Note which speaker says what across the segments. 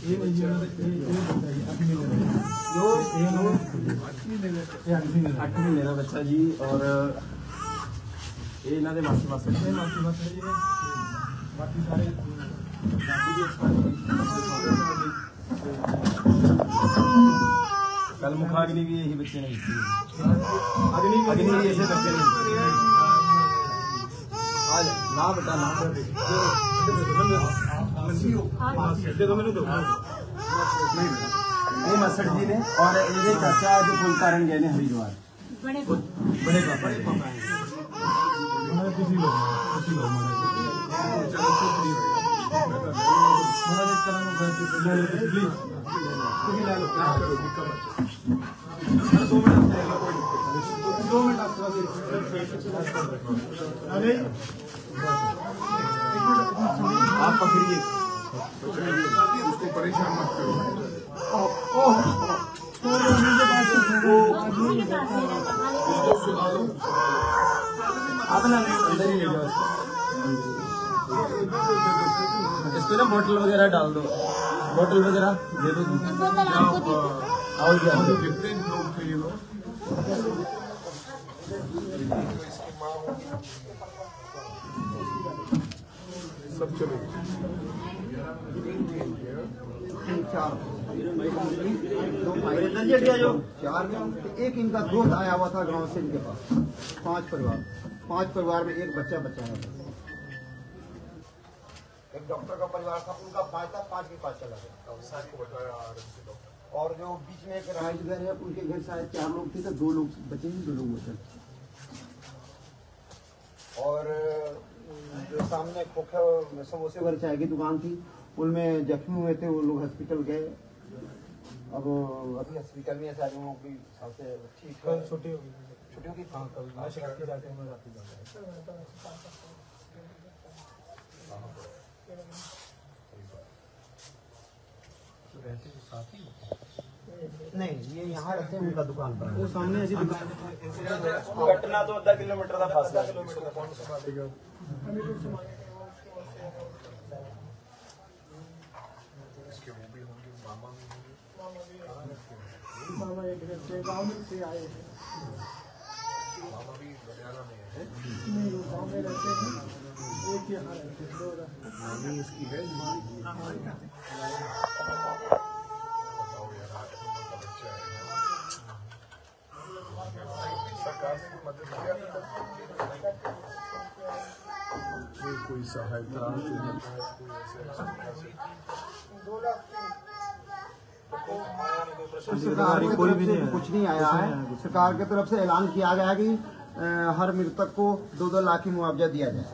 Speaker 1: 8 महीने का बच्चा जी। और ये इन्होंने मासी मासी बाकी सारे कल मुखाग्नि भी यही बच्चे ने की, अग्नि भी ऐसे बच्चे ने आज ना बेटा ना ये मसड़ जी ने। और ये चाचा जो फुल कारण गए ने हरिद्वार बड़े पापा किसी लोग आप पकड़िए उसको, परेशान मत करो। आप ना अंदर ही ले जाओ इसको ना, बोतल वगैरह डाल दो, बोतल वगैरह दे दो। और क्या कितने लोग थे ये लोग? सब चले
Speaker 2: चार में एक इनका दोस्त आया हुआ था गांव से इनके पास। 5 परिवार में एक बच्चा आया था। एक डॉक्टर का परिवार था, उनका 5 था, 5 के पास चला गया। और जो बीच में एक राइस घर है, उनके घर शायद 4 लोग थे, तो 2 लोग बचे ही, 2 लोग बचे। और जो सामने खोखा समोसे भर चाय की दुकान थी, उनमें जख्मी हुए थे, वो लोग हॉस्पिटल गए। अब अभी हॉस्पिटल में सारे लोगों की ठीक है, छुट्टी होगी नहीं, ये यहाँ रहते हैं, उनका दुकान पर। वो सामने ऐसी दुकान,
Speaker 1: घटना तो 10 किलोमीटर का फासला है।
Speaker 3: मामा एक गाँव से आए हैं,
Speaker 4: मामा भी लुधियाना में है।
Speaker 3: नहीं वो गाँव में रहते हैं, एक यहाँ रहते हैं, 2
Speaker 4: मामी इसकी है। बताओ यार, 8 महीने का बच्चा है, सरकार ने मदद किया, कोई सहायता
Speaker 2: सरकार की तरफ से कुछ नहीं आया है। सरकार की तरफ से ऐलान किया गया कि हर मृतक को 2-2 लाख की मुआवजा दिया जाए।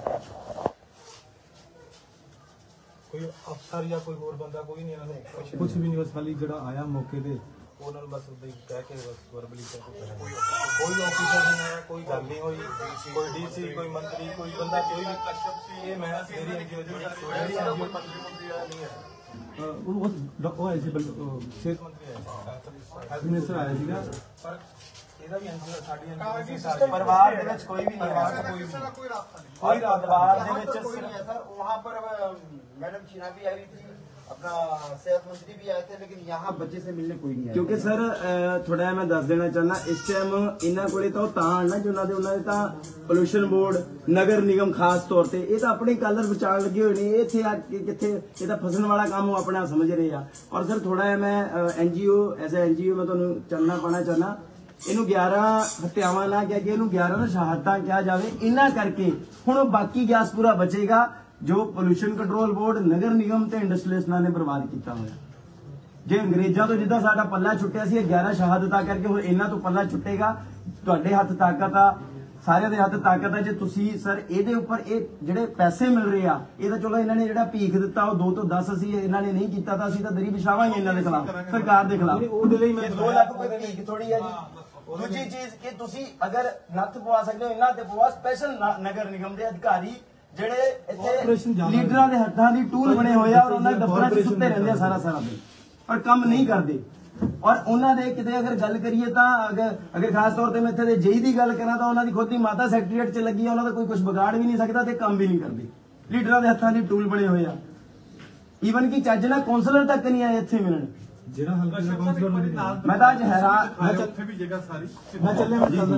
Speaker 3: कोई अफसर या कोई और बंदा कोई नहीं आया,
Speaker 1: कुछ भी नहीं, बस खाली जड़ा आया मौके पे
Speaker 3: ਉਹਨਾਂ ਨੂੰ ਬਸ ਕਹਿ ਕੇ ਬਸ ਵਰਬਲੀ ਕਹਿ ਕੇ ਕੋਈ ਆਫੀਸਰ ਨਹੀਂ ਆਇਆ, ਕੋਈ ਗੱਲ ਨਹੀਂ ਹੋਈ, ਕੋਈ ਡੀਸੀ, ਕੋਈ ਮੰਤਰੀ, ਕੋਈ ਬੰਦਾ, ਕੋਈ ਵੀ ਇਹ ਮੈਂ ਮੇਰੀ ਐਨਜੀਓ ਦੀ ਮੇਰੀ ਐਨਜੀਓ ਮੰਤਰੀ ਆਇਆ ਨਹੀਂ ਹੈ।
Speaker 1: ਉਹ ਆਏ ਸੀ ਸਿਹਤ ਮੰਤਰੀ ਆਇਆ, ਹੈਲਥ ਮਿਨਿਸਟਰ ਆਇਆ ਸੀਗਾ,
Speaker 3: ਪਰ ਇਹਦਾ ਵੀ ਐਨਜੀਓ ਸਾਡੀ ਐਨਜੀਓ ਸਾਰੇ ਪਰਿਵਾਰ ਦੇ ਵਿੱਚ ਕੋਈ ਵੀ ਨਹੀਂ ਆਇਆ, ਕੋਈ ਰਾਤਵਾਰ ਦੇ ਵਿੱਚ
Speaker 2: कोई नहीं है सर। वहाँ पर मैडम चीना भी आई थी, अपना सेहत मंत्री भी आए थे, लेकिन यहाँ बच्चे से मिलने कोई नहीं आया।
Speaker 1: क्योंकि सर थोड़ा मैं दस देना चाहना, इस टाइम इन्हों को आना जो उन्होंने पोल्यूशन बोर्ड नगर निगम खास तौर पर ये अपने कलर बचा लगे हुए ने, इतने आके कितने ये फसन वाला काम वो अपना समझ रहे हैं। और सर थोड़ा मैं एनजीओ एज ए एनजीओ मैं तुहानू चलना पाना चाहना, इनू 11 हत्यावां ना कह के 11 ना शहादतां कहा जाए, इन्ना करके हुण बाकी गैस पूरा बचेगा जो पोल्यूशन कंट्रोल बोर्ड नगर निगम ते इंडस्ट्रीलिस्टां ने बर्बाद किया होया। जे अंग्रेजां तो जिद्दां साडा पल्ला छुट्टिया सी 11 शहादतां करके हुण इन्हां तो पल्ला छुट्टेगा। तुहाडे हत्थ ताकत आ, सारे दे हत्थ ताकत है, जे तुसीं सर इहदे उपर ये जिहड़े पैसे मिल रहे आ, ये तां चलो इन्हां ने जिहड़ा भीख दित्ता वो 2 तो 10 असीं इन्हां ने नहीं कीता तां असीं तां दरी विछावांगे इन्हां दे खिलाफ, सरकार दे खिलाफ। ओहदे लई मैं 2 लाख कोई भीख थोड़ी है जी। दूजी चीज कि तुसीं अगर नत्थ पवा सकदे हो, इन्हां ते पवा स्पैशल नगर निगम दे अधिकारी ਜਿਹੜੇ ਇੱਥੇ ਲੀਡਰਾਂ ਦੇ ਹੱਥਾਂ ਦੀ ਟੂਲ ਬਣੇ ਹੋਏ ਆ, ਔਰ ਉਹਨਾਂ ਦੇ ਦਫ਼ਤਰਾਂ 'ਚ ਸੁੱਤੇ ਰਹਿੰਦੇ ਆ ਸਾਰਾ ਦਿਨ, ਪਰ ਕੰਮ ਨਹੀਂ ਕਰਦੇ। ਔਰ ਉਹਨਾਂ ਦੇ ਕਿਤੇ ਅਗਰ ਗੱਲ ਕਰੀਏ ਤਾਂ ਅਗਰ ਖਾਸ ਤੌਰ ਤੇ ਮੈਂ ਇੱਥੇ ਦੇ ਜੇਈ ਦੀ ਗੱਲ ਕਰਾਂ ਤਾਂ ਉਹਨਾਂ ਦੀ ਖੁਦ ਦੀ ਮਾਤਾ ਸੈਕਟਰੀਏਟ 'ਚ ਲੱਗੀ ਆ, ਉਹਨਾਂ ਦਾ ਕੋਈ ਕੁਝ ਵਿਗਾੜ ਵੀ ਨਹੀਂ ਸਕਦਾ ਤੇ ਕੰਮ ਵੀ ਨਹੀਂ ਕਰਦੇ, ਲੀਡਰਾਂ ਦੇ ਹੱਥਾਂ ਦੀ ਟੂਲ ਬਣੇ ਹੋਏ ਆ। ਈਵਨ ਕਿ ਚੱਜ ਨਾਲ ਕਾਉਂਸਲਰ ਤੱਕ ਨਹੀਂ ਆਏ ਇੱਥੇ ਮਿਲਣ।
Speaker 3: ਜਿਹੜਾ ਹਲਕਾ ਦਾ ਕਾਉਂਸਲਰ ਨੂੰ
Speaker 1: ਮੈਂ ਤਾਂ ਅੱਜ ਹੈਰਾਨ, ਮੈਂ
Speaker 3: ਉੱਥੇ ਵੀ ਜਗ੍ਹਾ ਸਾਰੀ
Speaker 1: ਮੈਂ ਚੱਲੇ ਮੈਂ ਚੱਲਦਾ।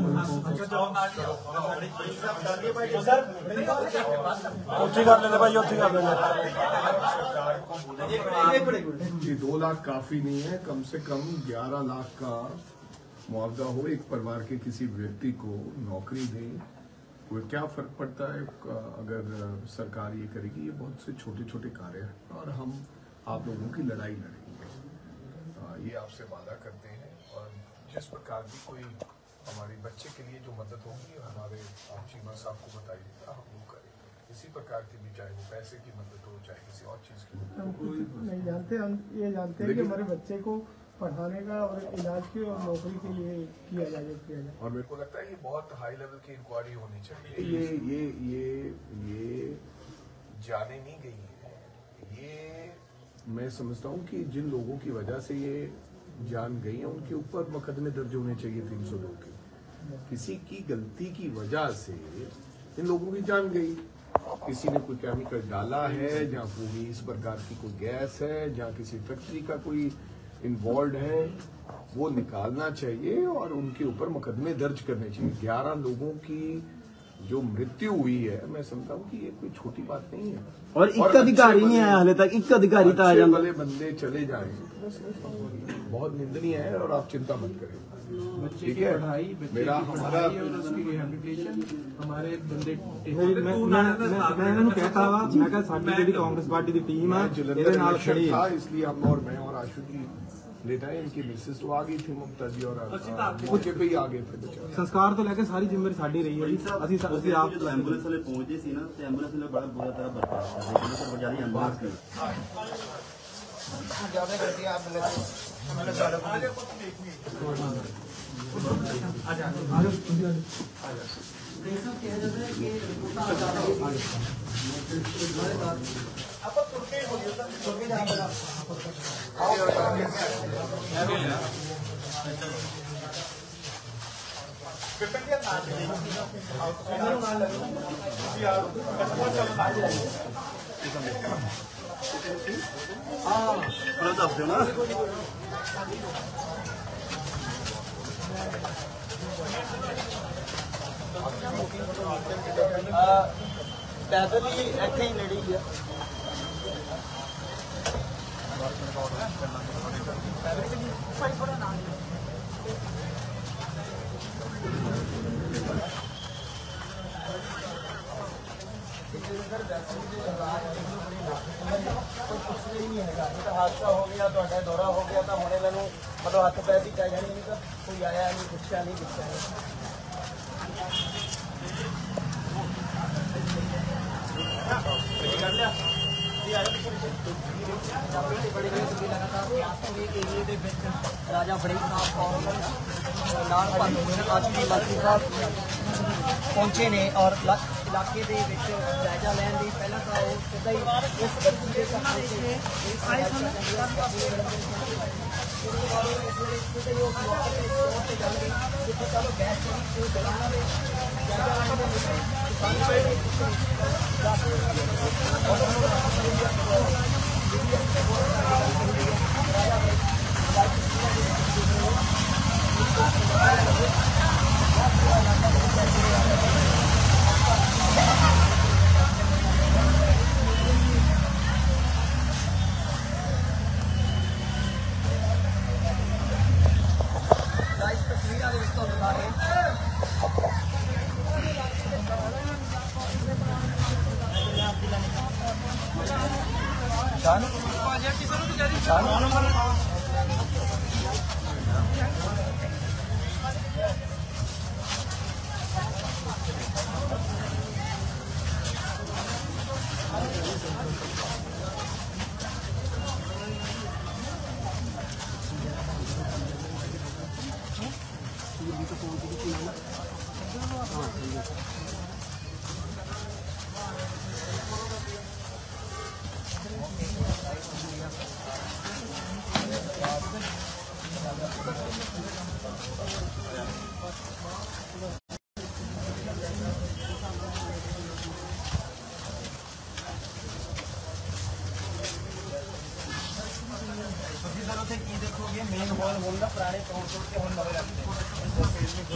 Speaker 3: ਉੱਥੇ ਕਰ ਲੈਂਦੇ ਭਾਈ, ਉੱਥੇ ਕਰ ਲੈਂਦੇ।
Speaker 4: ये 2 लाख काफी नहीं है, कम से कम 11 लाख का मुआवजा हो एक परिवार के किसी व्यक्ति को, नौकरी दे। कोई क्या फर्क पड़ता है अगर सरकार ये करेगी। ये बहुत से छोटे छोटे कार्य हैं और हम आप लोगों की लड़ाई लड़ेंगे, ये आपसे वादा करते हैं। और जिस प्रकार की कोई हमारे बच्चे के लिए जो मदद होगी हमारे आप चीमा साहब को बताइएगा, हम वो करेंगे। इसी प्रकार की भी, चाहे वो पैसे की मदद हो, चाहे किसी और चीज की मदद हो।
Speaker 5: नहीं जानते, हम ये जानते हैं कि हमारे बच्चे को पढ़ाने का और इलाज की और नौकरी के लिए किया जाए।
Speaker 4: और मेरे को लगता है ये बहुत हाई लेवल की इंक्वायरी होनी चाहिए। ये जाने नहीं गई है। ये मैं समझता हूँ कि जिन लोगों की वजह से ये जान गई है उनके ऊपर मुकदमे दर्ज होने चाहिए 302 के। किसी की गलती की वजह से इन लोगों की जान गई। किसी ने कोई केमिकल डाला है, जहाँ कोई इस प्रकार की कोई गैस है, जहाँ किसी फैक्ट्री का कोई इन्वॉल्व है, वो निकालना चाहिए और उनके ऊपर मुकदमे दर्ज करने चाहिए। 11 लोगों की जो मृत्यु हुई है, मैं समझता हूँ कि ये कोई छोटी बात नहीं है।
Speaker 1: और एक अधिकारी नहीं आया हाले तक, एक अधिकारी तो आ जाए,
Speaker 4: वाले बंदे चले जाएं, बहुत निंदनीय है और आप चिंता मत करें। ठीक है, मेरा हमारा
Speaker 3: उसकी रिहेबिलिटेशन हमारे बंदे मैं इन्होंने कहता वा, मैं कहा साडी जेडी कांग्रेस पार्टी की टीम है ਇਹਦੇ ਨਾਲ ਖੜੀ
Speaker 4: था, इसलिए हम और मैं और आशु जी लेटा है। इनकी मिसेस तो आ गई थी ममता जी और मौके पे ही आ गए थे बेचारे।
Speaker 3: ਸੰਸਕਾਰ ਤੋਂ ਲੈ ਕੇ ਸਾਰੀ ਜ਼ਿੰਮੇਵਾਰੀ ਸਾਡੀ ਰਹੀ ਹੈ ਜੀ। ਅਸੀਂ ਆਪ
Speaker 6: ਜਦੋਂ ਐਂਬੂਲੈਂਸ ਵਾਲੇ ਪਹੁੰਚੇ ਸੀ ਨਾ ਤੇ ਐਂਬੂਲੈਂਸ ਵਾਲੇ ਬੜਾ ਬੁਰਾ ਤਰ੍ਹਾਂ ਬਰਤਾਵ ਕਰਦੇ ਕਹਿੰਦੇ ਸਰ ਬਜਾਰੀ ਐਂਬੂਲੈਂਸ ਦੀ
Speaker 2: ज्यादा कर दिया आप
Speaker 6: ਥੋੜਾ ਦੱਸ ਦਿਓ ਨਾ।
Speaker 2: पैदल ही ऐसे ही लड़ी है। हादसा हो गया तो दौरा हो गया तो होने मैंने मतलब हथ पैर की चाहिए नहीं तो कोई आया नहीं, पूछा नहीं, पूछा नहीं। राजा बड़े पहुंचे ने और इलाके के जायजा लैन की पहला तो सीधा ही उस
Speaker 1: ਇੱਥੇ ਕੀ ਦੇਖੋਗੇ ਮੇਨ ਵਾਲ ਹੁੰਦਾ ਪੁਰਾਣੇ ਤੋੜ ਕੇ ਹੁਣ ਨਵੇਂ ਲੱਗਦੇ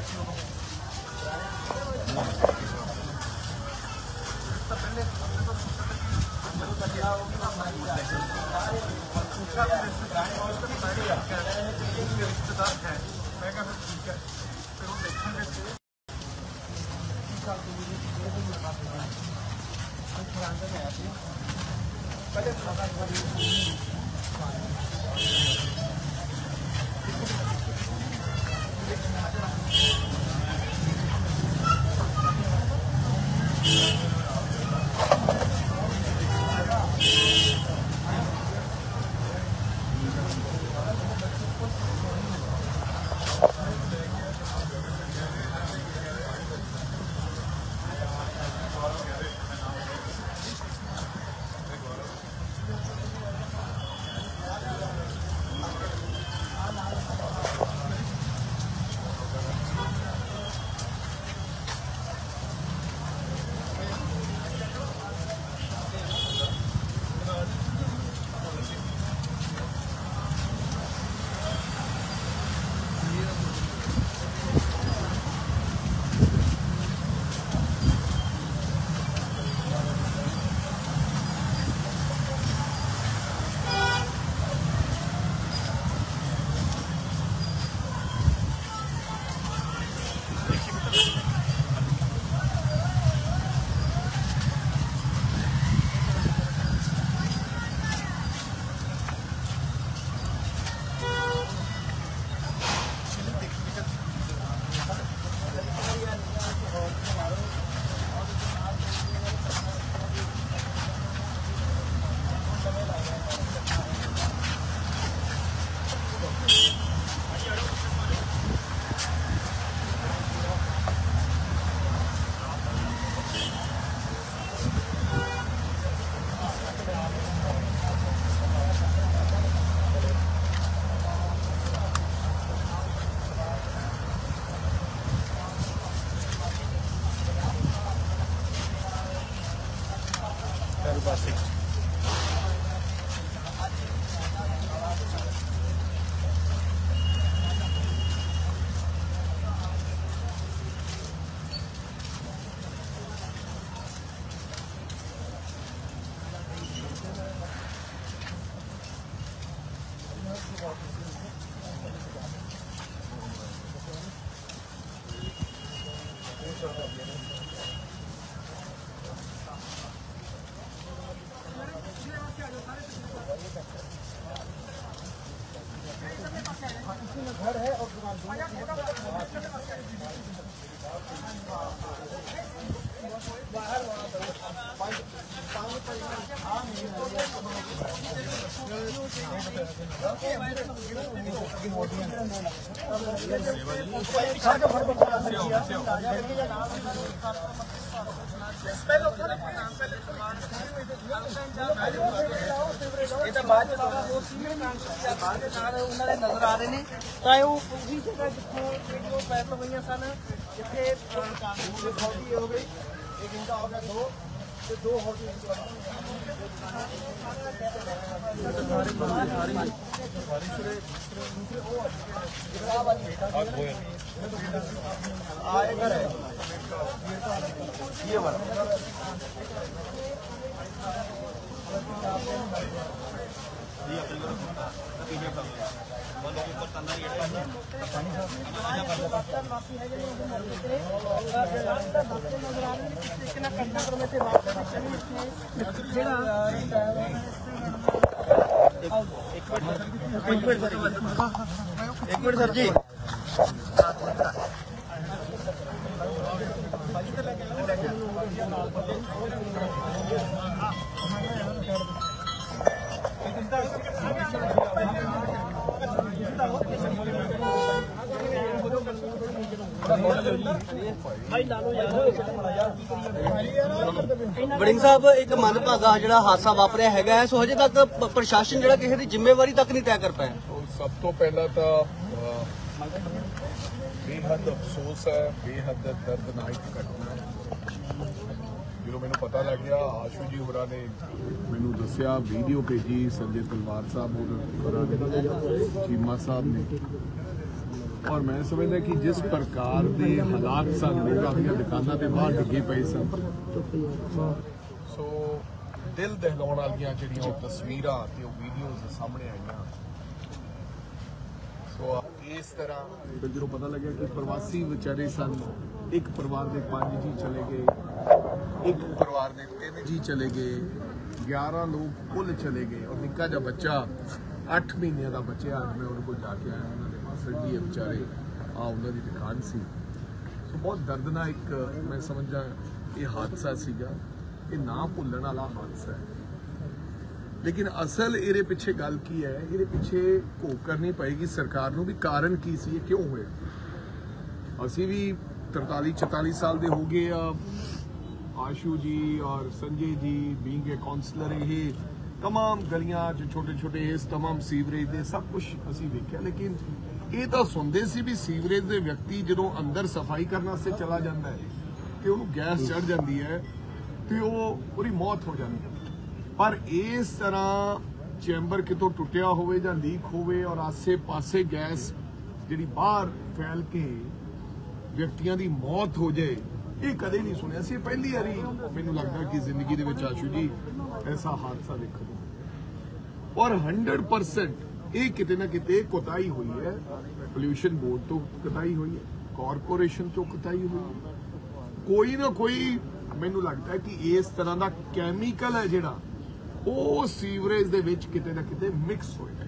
Speaker 7: नजर आ रहे ने चाहे वो उसी जगह जितने पैर लगियां सन जिथे हो गई एक इनका हो गया दो हो गई
Speaker 1: ये वाला
Speaker 7: एक मिनट सर जी वड़िंग साहब एक मंदभागा जिहड़ा हादसा वापरिया हैगा है, सो हजे तक प्रशासन जिहड़ा किसी की जिम्मेवारी तक नहीं तय कर पाया।
Speaker 4: सब तो पहला तो बेहद अफसोस है, बेहद दर्दनाक घटना ਜਦੋਂ ਮੈਨੂੰ ਪਤਾ ਲੱਗ ਗਿਆ ਆਸ਼ੂ ਜੀ ਹੋਰਾਂ ਨੇ ਮੈਨੂੰ ਦੱਸਿਆ, ਵੀਡੀਓ ਭੇਜੀ ਸੰਜੇ ਤਲਵਾਰ ਸਾਹਿਬ ਹੋਰਾਂ ਨੇ, ਚੀਮਾ ਸਾਹਿਬ ਨੇ, और मैं समझदा कि जिस प्रकार के हालात सन लोग अपनी दुकानों के बाहर डिगे पे सन, सो दिल दहलाउण वालियां जिहड़ियां तस्वीरां ते वीडियोज़ सामने आईयां। सो इस तरह जो पता लगे कि प्रवासी बेचारे सन, एक परिवार के 5 जी चले गए, एक परिवार के 3 जी चले गए, 11 लोग कुल चले गए और निक्का जिहा बच्चा 8 महीने का बच्चा, मैं उन्होंने को जाके आया, जी बेचारे उन्होंने दुकान सी। सो बहुत दर्दनाक मैं समझदा ये हादसा सीगा, ये ना भुल्लण वाला हादसा है। लेकिन असल ये पिछे गल की है, ये पिछे घोख करनी पएगी सरकार नूं भी कारण की सी, ये क्यों होया। असी भी 43-44 साल दे हो गए आशू जी और Sanjay ji being a councillor, ये तमाम गलियां छोटे छोटे इस तमाम सीवरेज दे सब कुछ असी वेख्या। लेकिन ये तो सुनते सी भी सीवरेज के व्यक्ति जो अंदर सफाई करने से चला जाता है कि उन्होंने गैस चढ़ जाती है तो वो मौत हो जाती है। पर इस तरह चैंबर कितों टुटिया होवे जां लीक होवे और आसे पासे गैस जी बाहर फैल के व्यक्तियों की मौत हो जाए, ये कदे नहीं सुनिया सी। पहली बारी मैनूं लगदा कि जिंदगी दे विच आशू जी ऐसा हादसा देखने, और 100% ये किते ना किते कोताही हुई है। पोल्यूशन बोर्ड तो कोताही हुई है, कॉरपोरेशन तो कोताही हुई है, कोई ना कोई मैनूं लगता है कि इस तरह का कैमिकल है जिहड़ा वो सीवरेज दे विच किते ना किते मिक्स होया है।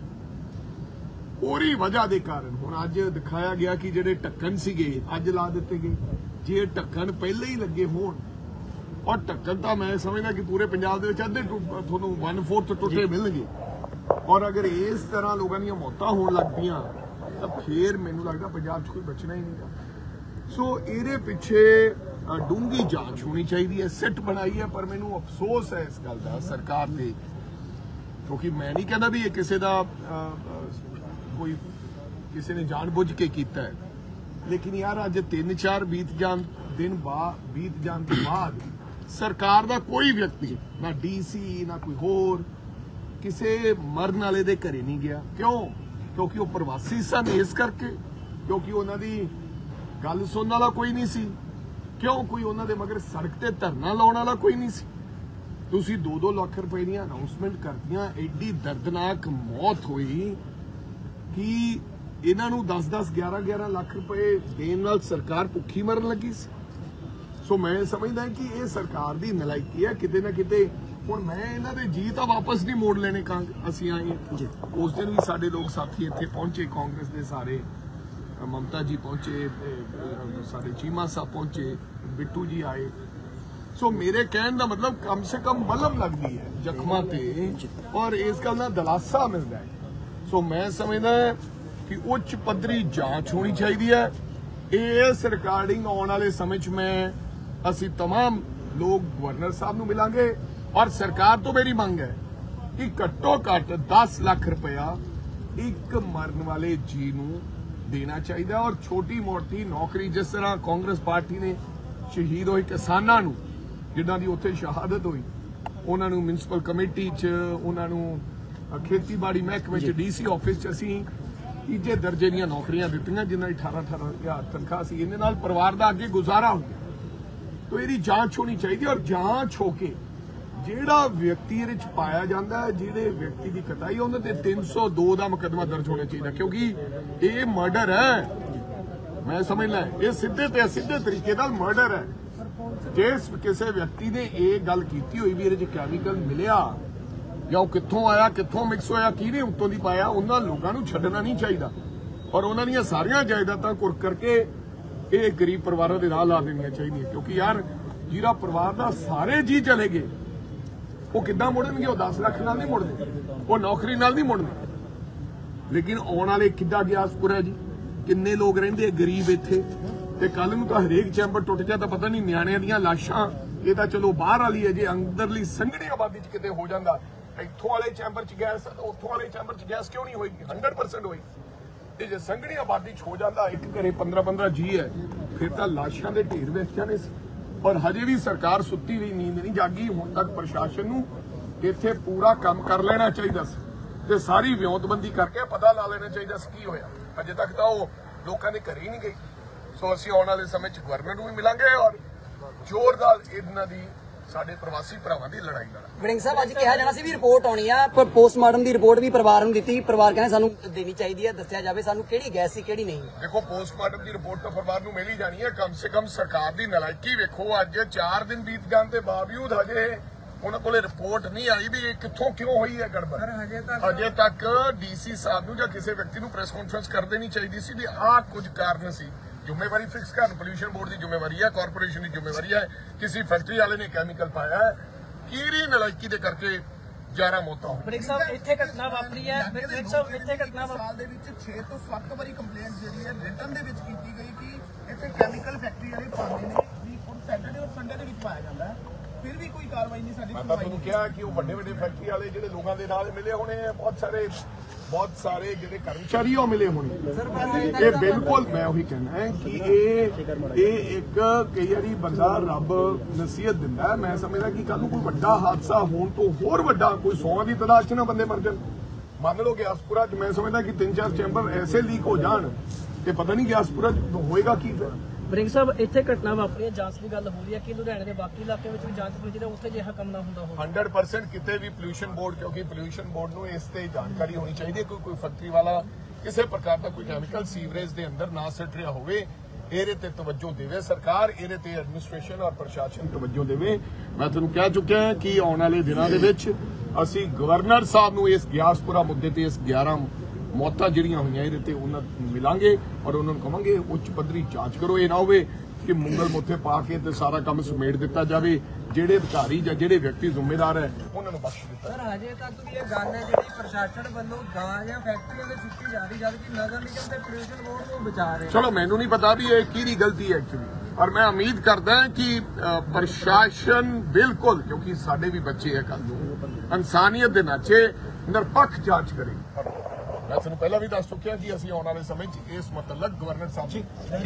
Speaker 4: ओरी वजह के कारण हुण अज दिखाया गया कि जिहड़े ढक्कन सीगे अज ला दिते गए, जे ढक्कन पहले ही लगे होण, और ढक्कन तो मैं समझदा कि पूरे पंजाब दे विच अद्धे तुहानूं 1/4 टुटे मिलणगे, और अगर इस तरह लोगों दी मौतां होण लग पईयां तो फिर मैनूं लगदा पंजाब 'च कोई बचना ही नहीं। सो इहदे पिछे डूंगी जांच होनी चाहिए है। सिट बनाई है, पर मैनूं अफसोस है इस गल का सरकार ते, क्योंकि मैं नहीं कहना भी ये किसी का कोई किसी ने जानबूझ के कीता है, लेकिन यार अज 3-4 बीत जान के बाद सरकार का कोई व्यक्ति ना डीसी ना कोई होर किसी मरन वाले दे घरे नहीं गया। क्यों? क्योंकि वो प्रवासी सन, इस करके क्योंकि उन्होंने गल सुनने वाला कोई नहीं सी, क्यों कोई उन्होंने मगर सड़क ते धरना लाने वाला कोई नहीं सी। तुसी 2-2 लाख रुपए दी अनाउंसमेंट करदियां, एडी दर्दनाक मौत हुई कि इन्हां नूं 10-10 11-11 लाख रुपए देण नाल सरकार भुखी मरन लगी सी। सो मैं समझदा कि ये सरकार दी नलायकी है किते ना किते। हुण मैं इन्हां दे जी तां वापस नहीं मोड़ लेने असीं आए उस दिन भी साडे लोग साथी इत्थे पहुंचे, कांग्रेस दे सारे, ममता जी पहुंचे, साडे चीमा साहब पहुंचे, बिट्टू जी आए। सो मेरे कहने का मतलब कम से कम मलम लगती है जख्मां ते, और इस गल दा दलासा मिलता है। सो मैं समझदा कि उच्च पद्धरी जांच होनी चाहिए है। इस रिकॉर्डिंग आने वाले समय च मैं असी तमाम लोग गवर्नर साहब नूं मिलांगे, और सरकार तो मेरी मंग है कि घट्टो घट्ट 10 लाख रुपया एक मरन वाले जी नूं देना चाहिए, और छोटी मोटी नौकरी जिस तरह कांग्रेस पार्टी ने शहीद होए किसानां नूं जिन्हां दी उत्थे शहादत हुई, उन्हां नूं म्युनिसिपल कमेटी च, उन्हां नूं खेतीबाड़ी महकमे च, डीसी ऑफिस च असीं तीजे दर्जे दी नौकरियां दित्तियां जिन्हां दी 18-18 हज़ार तनख्वाह सी। इहदे नाल परिवार दा अगे गुजारा हो गया। तो इहदी जांच होनी चाहिए, और जांच होके ਜਿਹੜਾ व्यक्ति ਇਹਦੇ ਚ ਪਾਇਆ ਜਾਂਦਾ ਹੈ, ਜਿਹੜੇ व्यक्ति ਦੀ ਕਤਾਈ ਉਹਨਾਂ ਤੇ 302 ਦਾ ਮੁਕੱਦਮਾ ਦਰਜ ਹੋਣਾ ਚਾਹੀਦਾ, ਕਿਉਂਕਿ ਇਹ ਮਰਡਰ ਹੈ। ਮੈਂ ਸਮਝਦਾ ਇਹ ਸਿੱਧੇ ਤੇ ਅਸਿੱਧੇ ਤਰੀਕੇ ਨਾਲ ਮਰਡਰ ਹੈ। ਜਿਸ ਕਿਸੇ ਵਿਅਕਤੀ ਨੇ ਇਹ ਗੱਲ ਕੀਤੀ ਹੋਈ ਵੀ ਇਹਦੇ ਚ ਕੈਮੀਕਲ ਮਿਲਿਆ ਜਾਂ ਉਹ ਕਿੱਥੋਂ ਆਇਆ, ਕਿੱਥੋਂ ਮਿਕਸ ਹੋਇਆ, ਕਿਹਨੇ ਉੱਤੋਂ ਦੀ ਪਾਇਆ, ਉਹਨਾਂ ਲੋਕਾਂ ਨੂੰ ਛੱਡਣਾ ਨਹੀਂ ਚਾਹੀਦਾ, ਔਰ ਉਹਨਾਂ ਦੀਆਂ ਸਾਰੀਆਂ ਜਾਇਦਾਦਾਂ ਕੁਰਕ ਕਰਕੇ ਇਹ ਗਰੀਬ ਪਰਿਵਾਰਾਂ ਦੇ ਰਾਹ ਲਾ ਦੇਣੀਆਂ ਚਾਹੀਦੀਆਂ। ਕਿਉਂਕਿ ਯਾਰ ਜਿਹੜਾ ਪਰਿਵਾਰ ਦਾ ਸਾਰੇ ਜੀ ਚਲੇ ਗਏ वो किद्दां मुड़नगे, वो 10 लाख नाल नहीं मुड़दे, वो नौकरी नाल नहीं मुड़दे। लेकिन आने वाले किद्दां गियासपुर है जी, किन्ने लोग रहिंदे गरीब इत्थे, ते कल नूं तां हरेक चैंबर टुट जा तां पता नहीं नियाणियां दीयां लाशां, ये तां चलो बाहर वाली है, जे अंदरली संघनी आबादी च किते हो जांदा, इत्थों वाले चैंबर च गैस, उत्थों वाले चैंबर च गैस क्यों नहीं होएगी? 100% होएगी। ते जे संघनी आबादी च हो जांदा, एक घरे 15-15 जी है, फिर तां लाशां दे ढेर वेख जाने सी। ਔਰ ਹਜੇ ਵੀ ਸਰਕਾਰ ਸੁੱਤੀ ਵੀ ਨੀਂਦ ਨਹੀਂ ਜਾਗੀ। ਹੁਣ ਤੱਕ ਪ੍ਰਸ਼ਾਸਨ ਨੂੰ ਇੱਥੇ ਪੂਰਾ ਕੰਮ ਕਰ ਲੈਣਾ ਚਾਹੀਦਾ ਸੀ ਤੇ ਸਾਰੀ ਵਿਉਂਤਬੰਦੀ ਕਰਕੇ ਪਤਾ ਲਾ ਲੈਣਾ ਚਾਹੀਦਾ ਸੀ ਕੀ ਹੋਇਆ। ਅਜੇ ਤੱਕ ਤਾਂ ਉਹ ਲੋਕਾਂ ਦੇ ਘਰ ਹੀ ਨਹੀਂ ਗਈ। ਸੋ ਅਸੀਂ ਆਉਣ ਵਾਲੇ ਸਮੇਂ 'ਚ ਗਵਰਨਰ ਨੂੰ ਵੀ ਮਿਲਾਂਗੇ ਔਰ ਜ਼ੋਰਦਾਰ ਇਹਨਾਂ ਦੀ ਸਾਡੇ ਪ੍ਰਵਾਸੀ ਭਰਾਵਾਂ ਦੀ ਲੜਾਈ ਲੜਾਂਗੇ।
Speaker 8: ਵੜਿੰਗ ਸਾਹਿਬ ਅੱਜ ਕਿਹਾ ਜਾਣਾ ਸੀ ਵੀ ਰਿਪੋਰਟ ਆਉਣੀ ਆ, ਪਰ ਪੋਸਟਮਾਰਟਮ ਦੀ ਰਿਪੋਰਟ ਵੀ ਪਰਿਵਾਰ ਨੂੰ ਦਿੱਤੀ। ਪਰਿਵਾਰ ਕਹਿੰਦੇ ਸਾਨੂੰ ਦੇਣੀ ਚਾਹੀਦੀ ਹੈ, ਦੱਸਿਆ ਜਾਵੇ ਸਾਨੂੰ ਕਿਹੜੀ ਗੈਸ ਸੀ ਕਿਹੜੀ ਨਹੀਂ।
Speaker 4: ਦੇਖੋ ਪੋਸਟਮਾਰਟਮ ਦੀ ਰਿਪੋਰਟ ਤਾਂ ਪਰਿਵਾਰ ਨੂੰ ਮਿਲ ਹੀ ਜਾਣੀ ਹੈ। ਕਮ ਸੇ ਕਮ ਸਰਕਾਰ ਦੀ ਨਲਾਇਕੀ ਵੇਖੋ, ਅੱਜ 4 ਦਿਨ ਬੀਤ ਜਾਣ ਦੇ ਬਾਵਜੂਦ ਹਜੇ ਉਹਨਾਂ ਕੋਲੇ ਰਿਪੋਰਟ ਨਹੀਂ ਆਈ ਵੀ ਇਹ ਕਿੱਥੋਂ ਕਿਉਂ ਹੋਈ ਹੈ ਗੜਬੜ। ਹਜੇ ਤੱਕ ਡੀਸੀ ਸਾਹਿਬ ਨੂੰ ਜਾਂ ਕਿਸੇ ਵਿਅਕਤੀ ਨੂੰ ਪ੍ਰੈਸ ਕਾਨਫਰੰਸ ਕਰ ਦੇਣੀ ਚਾਹੀਦੀ ਸੀ ਵੀ ਆਹ ਕੁਝ ਕਾਰਨ ਸੀ। ਜ਼ਿੰਮੇਵਾਰੀ ਫਿਕਸ ਕਰਨ ਪੋਲਿਊਸ਼ਨ ਬੋਰਡ ਦੀ ਜ਼ਿੰਮੇਵਾਰੀ ਹੈ, ਕਾਰਪੋਰੇਸ਼ਨ ਦੀ ਜ਼ਿੰਮੇਵਾਰੀ ਹੈ। ਕਿਸੇ ਫੈਕਟਰੀ ਵਾਲੇ ਨੇ ਕੈਮੀਕਲ ਪਾਇਆ ਹੈ, ਕੀਰੀ ਨਲਾਇਕੀ ਦੇ ਕਰਕੇ 11 ਮੌਤਾਂ ਹੋਈਆਂ।
Speaker 7: ਬ੍ਰਿਕ ਸਾਹਿਬ ਇੱਥੇ ਘਟਨਾ ਵਾਪਰੀ ਹੈ, ਬ੍ਰਿਕ ਸਾਹਿਬ ਇੱਥੇ ਘਟਨਾ
Speaker 9: ਸਾਲ ਦੇ ਵਿੱਚ 6 ਤੋਂ 7 ਵਾਰੀ ਕੰਪਲੇਂਟ ਜਿਹੜੀ ਹੈ ਰਿਟਨ ਦੇ ਵਿੱਚ ਕੀਤੀ ਗਈ ਕਿ ਇੱਥੇ ਕੈਮੀਕਲ ਫੈਕਟਰੀ ਵਾਲੇ ਪਾਉਂਦੇ ਨੇ ਵੀ ਹੁਣ ਸੈਟਰਡੇ ਔਰ ਸੰਡੇ ਦੇ ਵਿੱਚ ਪਾਇਆ ਜਾਂਦਾ ਹੈ, ਫਿਰ ਵੀ ਕੋਈ ਕਾਰਵਾਈ ਨਹੀਂ ਸਾਡੀ।
Speaker 4: ਮੈਂ ਤਾਂ ਤੁਹਾਨੂੰ ਕਿਹਾ ਕਿ ਉਹ ਵੱਡੇ ਵੱਡੇ ਫੈਕਟਰੀ ਵਾਲੇ ਜਿਹੜੇ ਲੋਕਾਂ ਦੇ ਨਾਲ ਮਿਲੇ ਹੋਣੇ ਆ, ਬਹੁਤ ਸਾਰੇ ਜਿਹੜੇ ਕਰਮਚਾਰੀ ਉਹ ਮਿਲੇ ਹੋਣੇ। ਇਹ ਬਿਲਕੁਲ ਮੈਂ ਉਹੀ ਕਹਿਣਾ ਹੈ ਕਿ ਇਹ ਇੱਕ ਕਈ ਵਾਰੀ ਬੰਦਾ ਰੱਬ ਨਸੀਹਤ ਦਿੰਦਾ ਹੈ। ਮੈਂ ਸਮਝਦਾ ਕਿ ਕੱਲ ਨੂੰ ਕੋਈ ਵੱਡਾ ਹਾਦਸਾ ਹੋਣ ਤੋਂ ਹੋਰ ਵੱਡਾ ਕੋਈ 100 ਦੀ ਤਾਦਾਦ 'ਚ ਨਾ ਬੰਦੇ ਮਰ ਜਾਣ। ਮੰਨ ਲਓ ਗਿਆਸਪੁਰਾ 'ਚ ਮੈਂ ਸਮਝਦਾ ਕਿ 3-4 ਚੈਂਬਰ ਐਸੇ ਲੀਕ ਹੋ ਜਾਣ ਤੇ ਪਤਾ ਨਹੀਂ ਗਿਆਸਪੁਰਾ 'ਚ ਹੋਏਗਾ ਕੀ।
Speaker 7: ਬ੍ਰਿੰਗ ਸਾਹਿਬ ਇੱਥੇ ਘਟਨਾ ਵਾਪਰੀ ਹੈ, ਜਾਂਚ ਦੀ ਗੱਲ ਹੋ ਰਹੀ ਹੈ ਕਿ ਲੁਧਿਆਣੇ ਦੇ ਬਾਕੀ ਇਲਾਕੇ ਵਿੱਚ ਵੀ ਜਾਂਚ ਹੋਣੀ ਚਾਹੀਦੀ, ਉੱਥੇ ਜਿਹਾ ਕੰਮ ਨਾ ਹੁੰਦਾ ਹੋਵੇ।
Speaker 4: 100% ਕਿਤੇ ਵੀ ਪੋਲਿਊਸ਼ਨ ਬੋਰਡ, ਕਿਉਂਕਿ ਪੋਲਿਊਸ਼ਨ ਬੋਰਡ ਨੂੰ ਇਸ ਤੇ ਜਾਣਕਾਰੀ ਹੋਣੀ ਚਾਹੀਦੀ ਹੈ। ਕੋਈ ਫੈਕਟਰੀ ਵਾਲਾ ਕਿਸੇ ਪ੍ਰਕਾਰ ਦਾ ਕੋਈ ਕੈਮੀਕਲ ਸੀਵਰੇਜ ਦੇ ਅੰਦਰ ਨਾ ਸਿੱਟ ਰਿਹਾ ਹੋਵੇ, ਇਹਦੇ ਤੇ ਤਵੱਜੋ ਦੇਵੇ ਸਰਕਾਰ, ਇਹਦੇ ਤੇ ਐਡਮਿਨਿਸਟ੍ਰੇਸ਼ਨ ਔਰ ਪ੍ਰਸ਼ਾਸਨ ਤਵੱਜੋ ਦੇਵੇ। ਮੈਂ ਤੁਹਾਨੂੰ ਕਹਿ ਚੁੱਕਿਆ ਕਿ ਆਉਣ ਵਾਲੇ ਦਿਨਾਂ ਦੇ ਵਿੱਚ ਅਸੀਂ ਗਵਰਨਰ ਸਾਹਿਬ ਨੂੰ ਇਸ ਗਿਆਸਪੁਰਾ ਮੁੱਦੇ ਤੇ ਇਸ 11 ਮੌਤਾਂ ਜਿਹੜੀਆਂ ਹੋਈਆਂ ਇਹਦੇ ਤੇ ਉਹਨਾਂ ਮਿਲਾਂਗੇ ਔਰ ਉਹਨਾਂ ਨੂੰ ਕਹਾਂਗੇ ਉੱਚ ਪੱਧਰੀ ਜਾਂਚ ਕਰੋ। ਇਹ ਨਾ ਹੋਵੇ ਕਿ ਮੁੰਗਲ ਮੋਥੇ ਪਾ ਕੇ ਤੇ ਸਾਰਾ ਕੰਮ ਸਮੇਟ ਦਿੱਤਾ ਜਾਵੇ। ਜਿਹੜੇ ਅਧਿਕਾਰੀ ਜਾਂ ਜਿਹੜੇ ਵਿਅਕਤੀ ਜ਼ਿੰਮੇਦਾਰ ਹੈ ਉਹਨਾਂ ਨੂੰ ਬਖਸ਼ ਦਿੱਤਾ।
Speaker 8: ਸਰ ਹਜੇ ਤੱਕ ਵੀ ਇਹ ਗੱਲ ਹੈ ਜਿਹੜੀ ਪ੍ਰਸ਼ਾਸਨ ਵੱਲੋਂ ਗਾਂ ਜਾਂ ਫੈਕਟਰੀਆਂ ਦੇ ਸੁੱਟੀ ਜਾ ਰਹੀ, ਜਦਕਿ ਨਗਰ ਨਿਗਮ ਤੇ ਪੋਲਿਊਸ਼ਨ ਬੋਰਡ ਨੂੰ ਬਚਾ ਰਹੇ।
Speaker 4: ਚਲੋ ਮੈਨੂੰ ਨਹੀਂ ਪਤਾ ਵੀ ਇਹ ਕਿਹਦੀ ਗਲਤੀ ਹੈ ਐਕਚੁਅਲੀ, ਔਰ ਮੈਂ ਉਮੀਦ ਕਰਦਾ ਕਿ ਪ੍ਰਸ਼ਾਸਨ ਬਿਲਕੁਲ, ਕਿਉਂਕਿ ਸਾਡੇ ਵੀ ਬੱਚੇ ਹੈ, ਕੱਲ ਨੂੰ ਇਨਸਾਨੀਅਤ ਦੇ ਨਾਤੇ ਨਿਰਪੱਖ ਜਾਂਚ ਕਰੇ। ਮੈਂ ਤੁਹਾਨੂੰ ਪਹਿਲਾਂ ਵੀ ਦੱਸ ਚੁੱਕਿਆ ਕਿ ਅਸੀਂ ਆਉਣ ਵਾਲੇ ਸਮੇਂ 'ਚ ਇਸ ਮਤਲਬ ਗਵਰਨਰ ਸਾਹਿਬ ਜੀ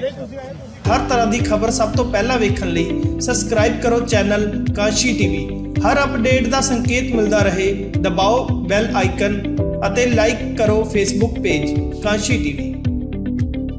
Speaker 10: ਹਰ ਤਰ੍ਹਾਂ ਦੀ ਖਬਰ ਸਭ ਤੋਂ ਪਹਿਲਾਂ ਵੇਖਣ ਲਈ ਸਬਸਕ੍ਰਾਈਬ ਕਰੋ ਚੈਨਲ ਕਾਂਸ਼ੀ ਟੀਵੀ। ਹਰ ਅਪਡੇਟ ਦਾ ਸੰਕੇਤ ਮਿਲਦਾ ਰਹੇ, ਦਬਾਓ ਬੈਲ ਆਈਕਨ ਅਤੇ ਲਾਈਕ ਕਰੋ ਫੇਸਬੁੱਕ ਪੇਜ ਕਾਂਸ਼ੀ ਟੀਵੀ।